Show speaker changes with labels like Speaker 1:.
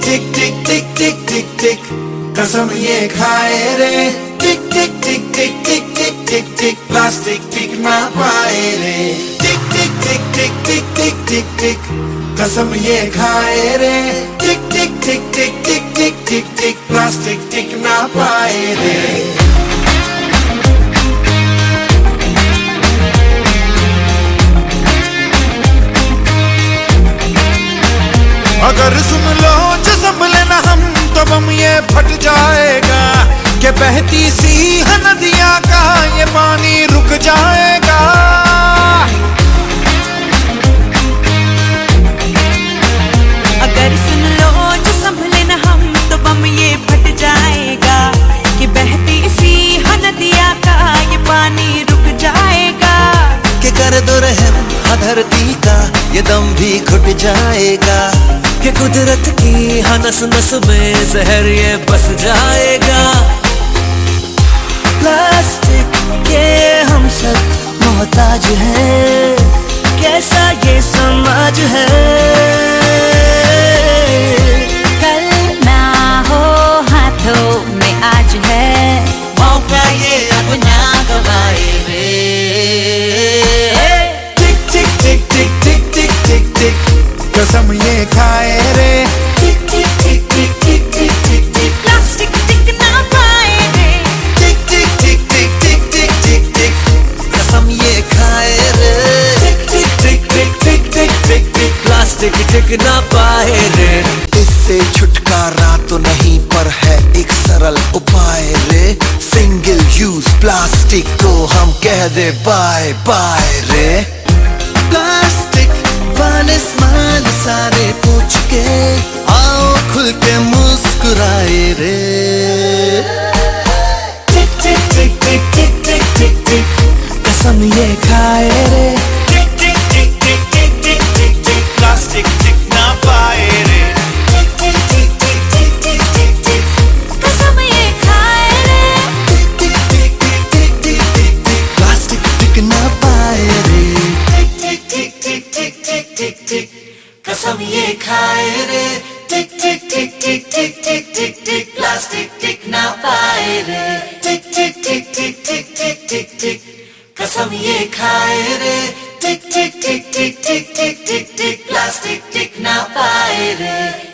Speaker 1: टिक टिक टिक टिक टिक टिक कसम ये खाए रे। टिक टिक टिक टिक टिक टिक टिक टिक प्लास्टिक टिक ना पाए रे। टिक टिक टिक टिक टिक टिक टिक टिक कसम ये खाए रे। टिक टिक टिक टिक टिक टिक टिक टिक प्लास्टिक टिक ना पाए रे। अगर सुन लो जो संभले ना हम तो बम ये फट जाएगा कि बहती सी नदियां का ये पानी रुक जाएगा।
Speaker 2: अगर सुन लो जो संभले ना हम तो बम ये फट जाएगा कि बहती सी नदियां का ये पानी रुक जाएगा।
Speaker 3: कि कर दो रहम धरती का ये दम भी घुट जाएगा। कि कुदरत की नस नस में जहर ये बस जाएगा। प्लास्टिक के हम सब मोहताज हैं, कैसा ये समाज है।
Speaker 2: कल ना हो हाथों में आज है,
Speaker 3: मौका ये अब ना गवाए रे।
Speaker 1: टिक टिक टिक टिक टिक टिक टिक टिक कसम ये खाए रे। टिक टिक टिक टिक टिक टिक टिक टिक
Speaker 2: प्लास्टिक टिक ना पाए रे।
Speaker 1: टिक टिक टिक टिक टिक टिक टिक टिक
Speaker 3: कसम ये खाए रे।
Speaker 1: टिक टिक टिक टिक टिक टिक टिक टिक
Speaker 3: प्लास्टिक टिक ना पाए रे। इससे छुटकारा तो नहीं पर है एक सरल उपाय रे। सिंगल यूज प्लास्टिक को हम कह दे बाय बाय रे। प्लास्टिक वाले स्माइल सारे पूछ के आओ खुल के मुस्कुराए रे।
Speaker 1: टिक टिक टिक टिक टिक टिक टिक टिक
Speaker 3: कसम ये खाए रे।
Speaker 1: टिक टिक टिक टिक टिक टिक टिक टिक प्लास्टिक टिक ना पाए रे। टिक टिक टिक टिक टिक टिक टिक टिक
Speaker 2: कसम ये खाए रे।
Speaker 1: टिक टिक टिक टिक टिक टिक टिक टिक
Speaker 3: प्लास्टिक टिक ना पाए रे।
Speaker 1: टिक टिक टिक टिक टिक टिक टिक टिक कसम ये खाए रे। टिक टिक टिक टिक टिक टिक टिक टिक प्लास्टिक टिक ना पाए रे। टिक टिक टिक टिक टिक टिक टिक टिक कसम ये खाए रे। टिक टिक टिक टिक टिक टिक टिक टिक प्लास्टिक टिक ना पाए रे।